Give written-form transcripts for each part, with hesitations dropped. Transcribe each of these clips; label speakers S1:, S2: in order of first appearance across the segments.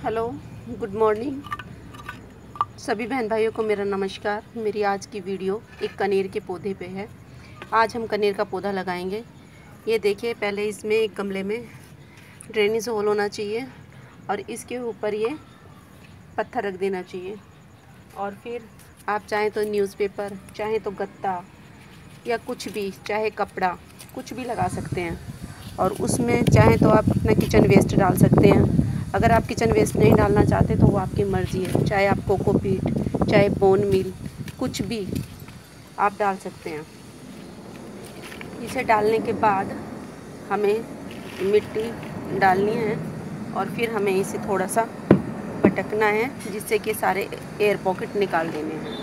S1: Hello, good morning सभी बहन भाइयों को मेरा नमस्कार। मेरी आज की वीडियो एक कनेर के पौधे पे है। आज हम कनेर का पौधा लगाएंगे। ये देखिए, पहले इसमें एक गमले में ड्रेनेज होल होना चाहिए और इसके ऊपर ये पत्थर रख देना चाहिए। और फिर आप चाहें तो न्यूज़पेपर, चाहें तो गत्ता या कुछ भी, चाहे कपड़ा, कुछ भी लगा सकते हैं। और उसमें चाहें तो आप अपना किचन वेस्ट डाल सकते हैं। अगर आप किचन वेस्ट नहीं डालना चाहते तो वो आपकी मर्ज़ी है। चाहे आप कोकोपीट, चाहे बोन मील, कुछ भी आप डाल सकते हैं। इसे डालने के बाद हमें मिट्टी डालनी है और फिर हमें इसे थोड़ा सा पटकना है, जिससे कि सारे एयर पॉकेट निकाल देने हैं।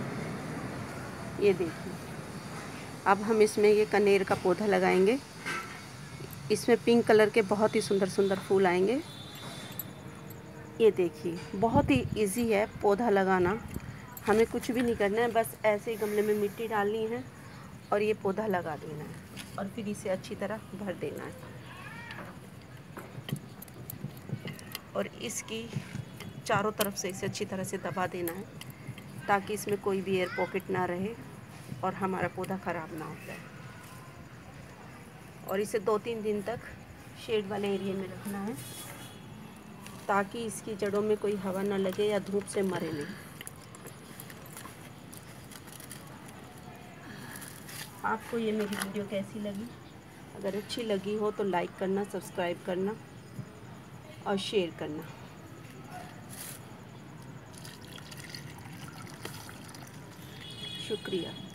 S1: ये देखिए, अब हम इसमें ये कनेर का पौधा लगाएंगे। इसमें पिंक कलर के बहुत ही सुंदर सुंदर फूल आएंगे। ये देखिए, बहुत ही इजी है पौधा लगाना। हमें कुछ भी नहीं करना है, बस ऐसे ही गमले में मिट्टी डालनी है और ये पौधा लगा देना है और फिर इसे अच्छी तरह भर देना है। और इसकी चारों तरफ से इसे अच्छी तरह से दबा देना है, ताकि इसमें कोई भी एयर पॉकेट ना रहे और हमारा पौधा ख़राब ना हो जाए। और इसे 2-3 दिन तक शेड वाले एरिया में रखना है, ताकि इसकी जड़ों में कोई हवा ना लगे या धूप से मरे नहीं। आपको ये मेरी वीडियो कैसी लगी? अगर अच्छी लगी हो तो लाइक करना, सब्सक्राइब करना और शेयर करना। शुक्रिया।